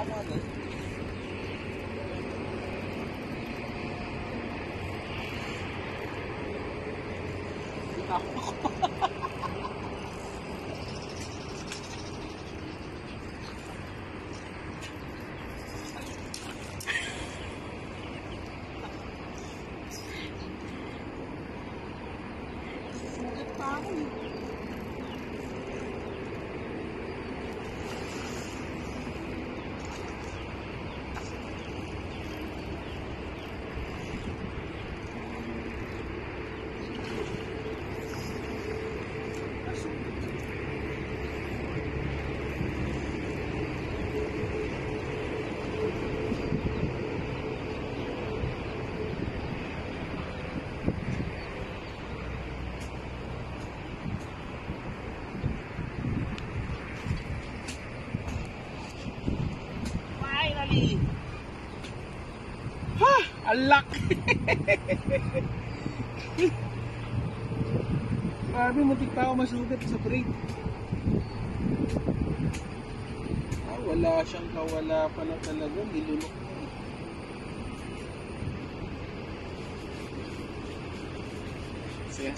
tama na. Ha! Alak! Grabe, muntik pa ako masugat sa brake. Wala siyang kawala pala talaga. Nilunok mo. Sige.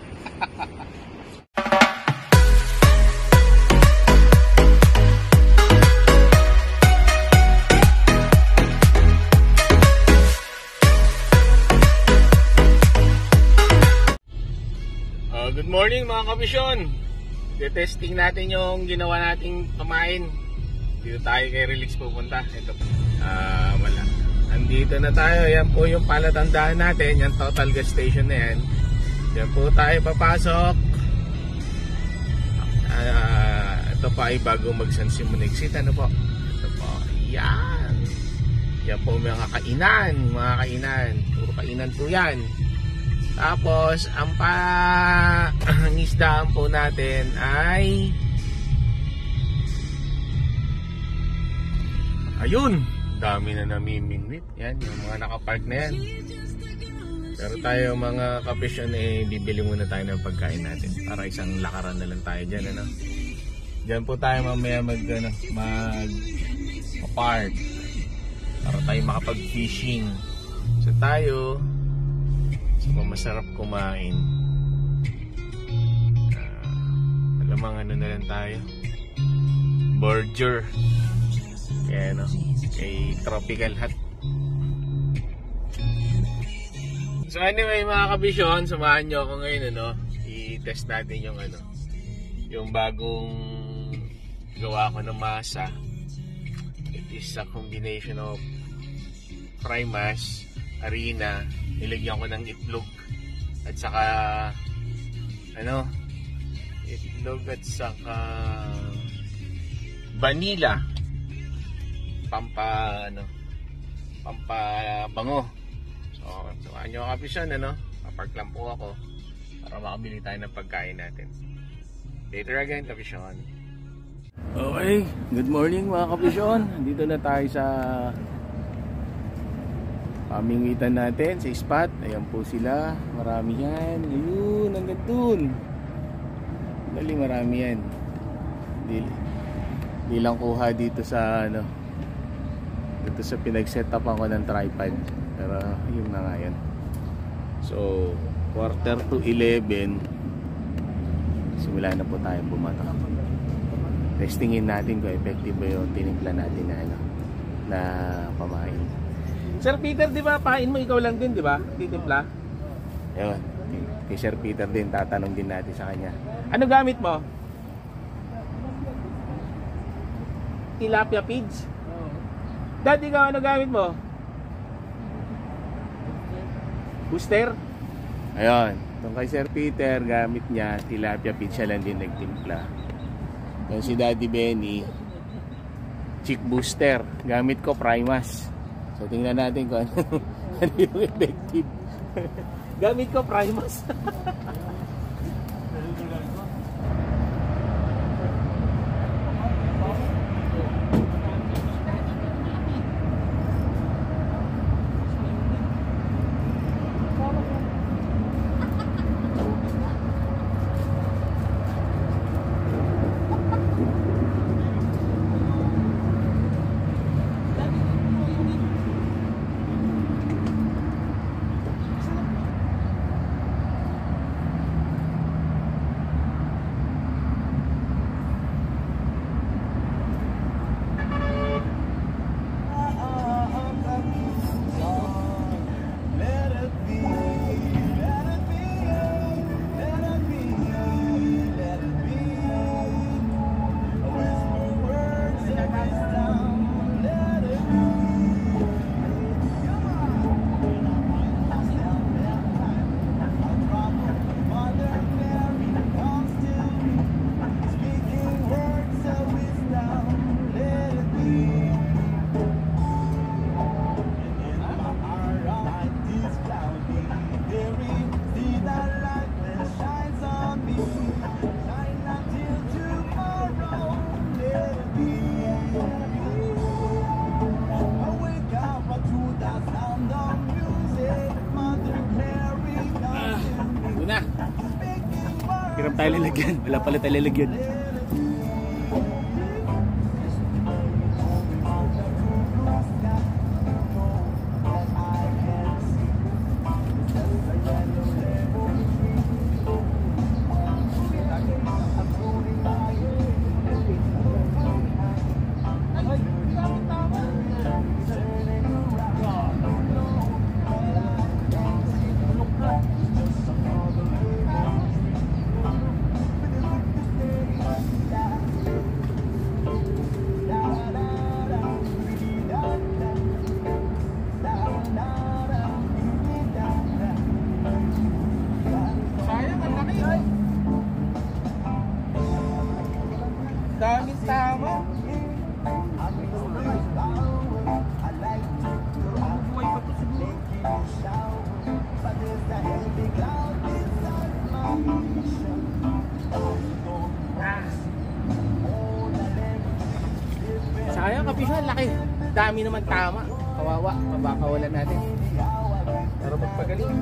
Good morning mga kabisyon. Testing natin yung ginawa nating pamain. Dito tayo kay Relix pupunta. Ito wala. Andito na tayo. Yan po yung palatandaan natin. Yan total gas station na yan. Yan po tayo papasok. Ito pa ay bago mag San Simon exit. Ano po? Ito po. Yan. Yan po mga kainan. Mga kainan. Puro kainan po yan. Tapos, ang pangisdaan po natin ay ayun, dami na namimingwit. Yan, yung mga nakapark na yan. Pero tayo mga kapisyon, bibili muna tayo ng pagkain natin. Para isang lakaran na lang tayo dyan, ano? Dyan po tayo mamaya mag-park. Para tayo makapag-fishing. So tayo masarap kumain. Alamang ano na lang tayo, burger kaya kay Tropical Hut. So anyway mga kabisyon, samahan nyo ako ngayon i-test natin yung bagong gawa ko ng masa. It is a combination of fry mash, harina, nilagyan ko ng itlog at saka itlog at saka vanilla pampabango. So samahan nyo kapisyon, papark lang po ako para makabili tayo ng pagkain natin. Later again kapisyon. Okay, good morning mga kapisyon. Dito na tayo sa pamingitan natin sa spot. Ayan po sila, marami yan. Ayun, hanggang dun. Dali, marami yan. Di lang kuha dito sa dito sa pinag-setupan ko ng tripod. Pero yun na nga yan. So 11:45 simula na po tayo bumatak. Testingin natin kung effective ba yung tinimpla natin na pamain. Sir Peter, di ba pain mo ikaw lang din, di ba? Titimpla? Ayun. Kay Sir Peter din, tatanong din natin sa kanya. Ano gamit mo? Tilapia feeds? Dad, ikaw ano gamit mo? Booster? Ayun. Itong kay Sir Peter, gamit niya tilapia feeds, siya lang din nagtimpla. Yung si Daddy Benny, chick booster. Gamit ko Primas. So tingnan natin kung ano yung effective. Gamit ko Primus. tayo lalagyan. Wala pala tayo lalagyan. Daming tama. Buhay pa to siguro. Sayang kapisan, laki. Dami naman tama. Kawawa, mabakawalan natin. Pero magpagaling.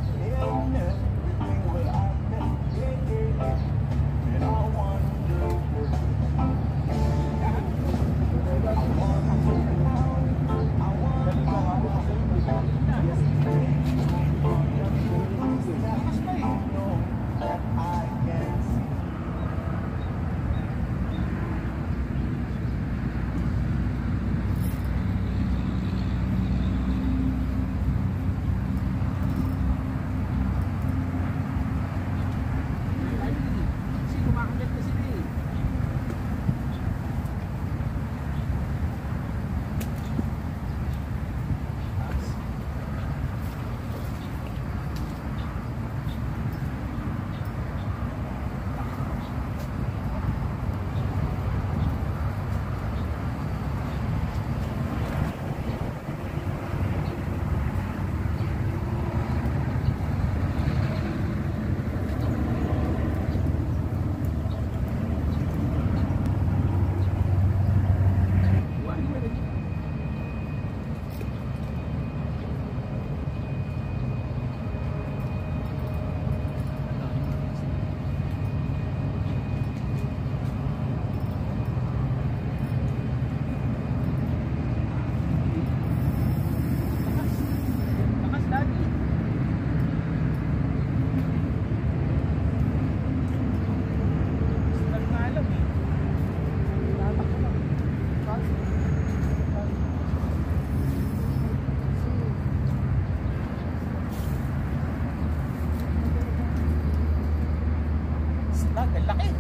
Laki.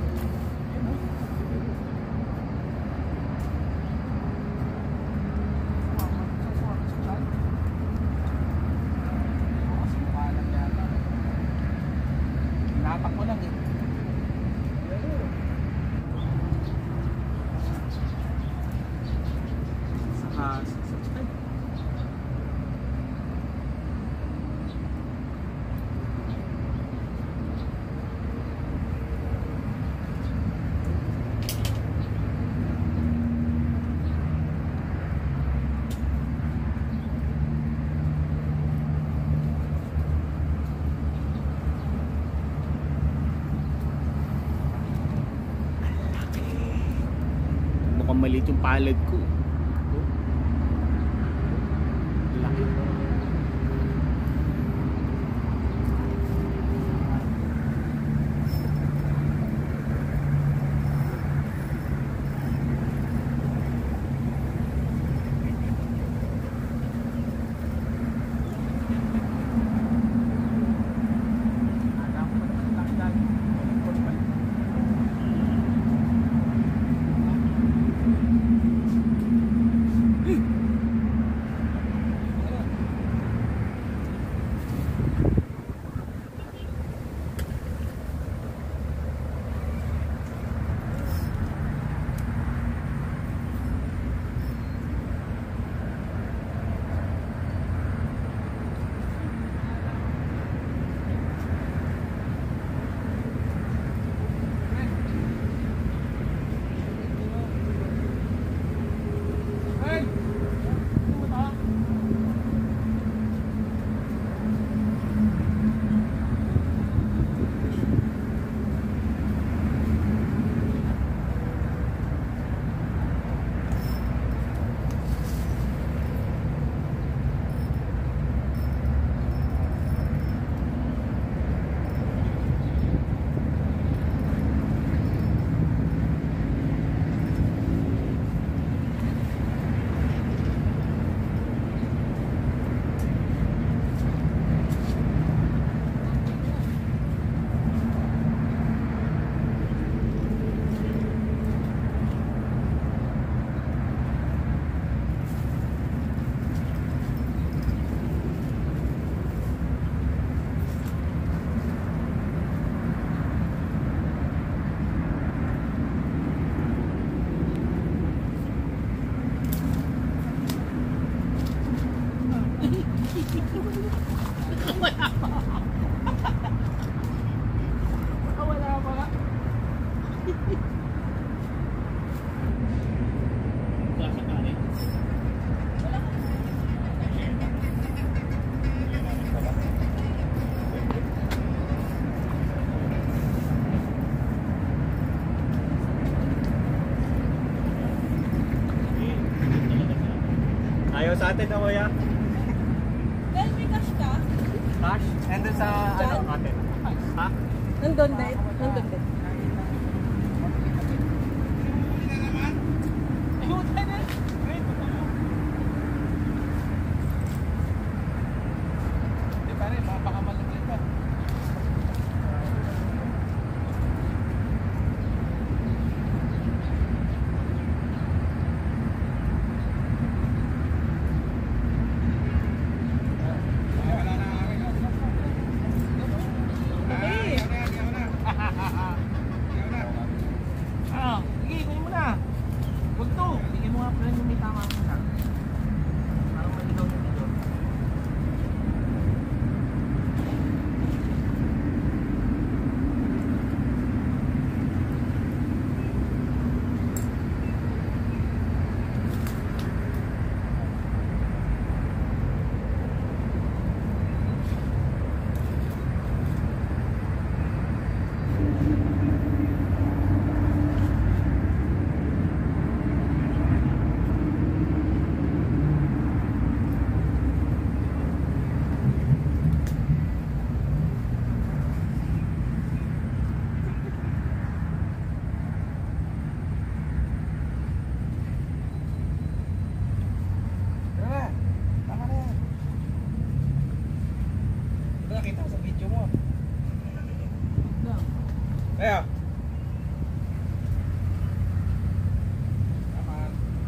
Napak mo lang eh. Saka mukhang maliit yung palad ko. Laki. Ayaw sa atin na kuya. Well, may cash ka? Cash? And then sa ano Dyan? atin? Ha? Nandun din. Nandun din. Ayun, tayo na. Wait, Hindi pare, mapakamalagay pa. Ah, sige, kunin mo na. Huwag to. Bigyan mo nga pala yung may tama mo na. Parang maligaw na dito. Tara, tama na yan. Ito nakita ko sa video mo. Kaya. Tama.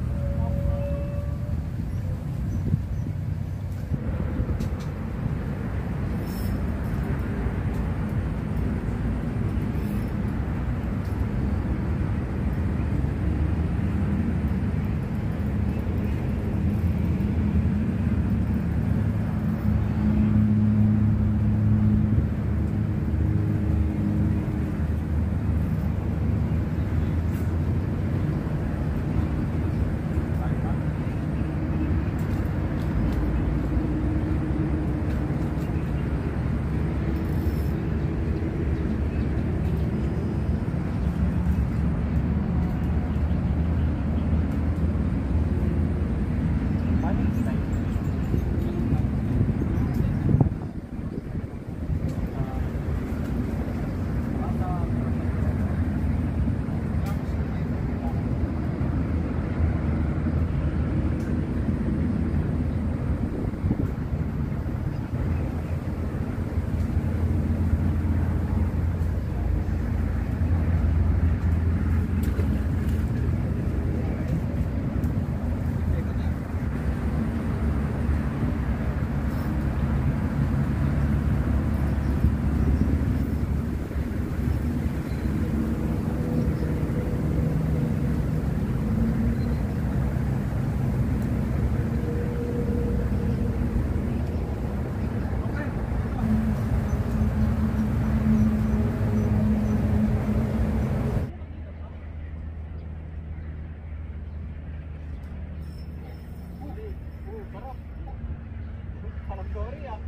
Parang dory ah.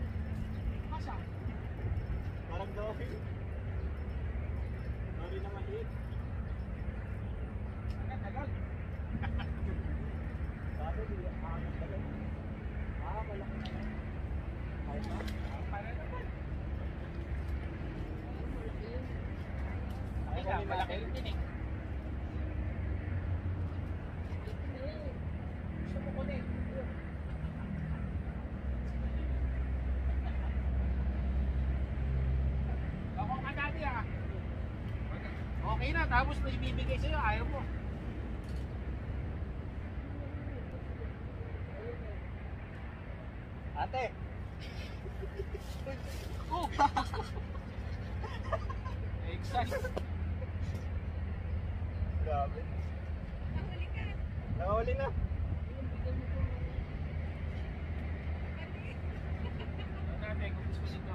Parang dory. Dory na maliit. Tagal. Sabi, di aangat ka lang. Malaki na lang. Kahit na? Para naman. Ayaw Ikaw, kami malaki malaki. rin din eh. Gusto mo kunin. Ako ka dati ah. Okay na, tapos may ibibigay sa'yo, ayaw mo. Ate! Oh! Excited. Grabe. Nahuli na. Ano natin, kung gusto nito.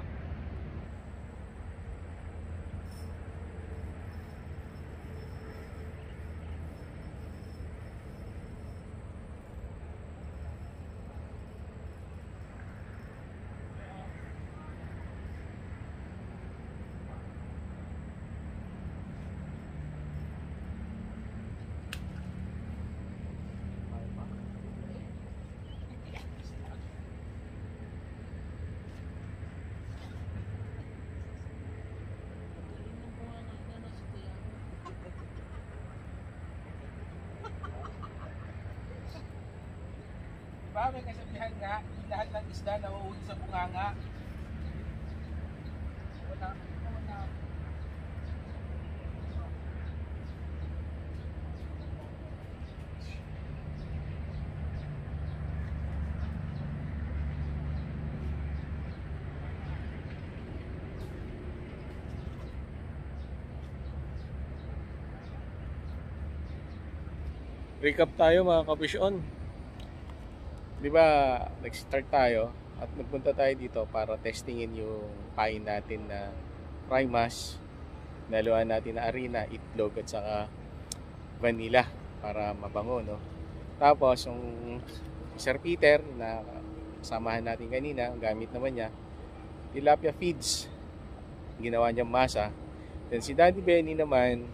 May kasabihan nga, hindi lahat ng isda nauuli sa bunganga. Wala. Recap tayo mga kapisyon. Di ba, nag-start tayo at nagpunta tayo dito para testingin yung pain natin na Primas. Naluan natin na harina, itlog at saka vanilla para mabango, no? Tapos, yung Sir Peter na kasamahan natin kanina, ang gamit naman niya, tilapia feeds. Ginawa niya masa. Then si Daddy Benny naman,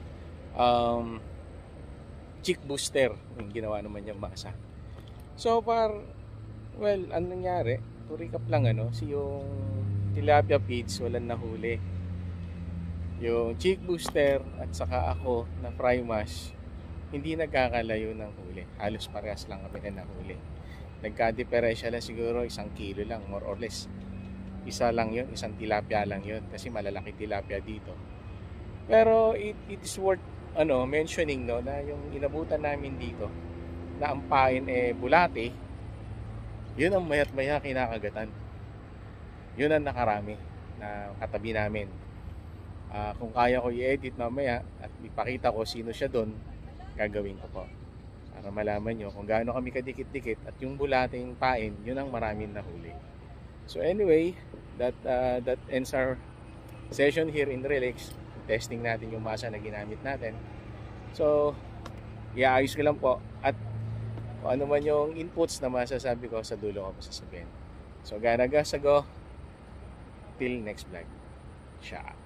chick booster yung ginawa naman niyang masa. So well, ang nangyari, to recap lang si yung tilapia feeds walang nahuli. Yung chick booster at saka ako na fry mash hindi nagkakalayo ng huli. Halos parehas lang kami na nahuli. Nagka-diferensya lang siguro 1 kilo lang, more or less. Isa lang yun, isang tilapia lang yun kasi malalaki tilapia dito. Pero it is worth mentioning na yung inabutan namin dito na ang pain bulate, yun ang mayat maya kinakagatan. Yun ang nakarami na katabi namin. Kung kaya ko i-edit mamaya at ipakita ko sino siya doon, gagawin ko po para malaman nyo kung gaano kami kadikit-dikit at yung bulate yung pain, yun ang maraming nahuli. So anyway, that ends our session here in Relax. Testing natin yung masa na ginamit natin. So, iaayos ko lang po. At kung ano man yung inputs na masasabi ko, sa dulo ko masasabihin. So, ganaga sa go. Till next vlog. Ciao.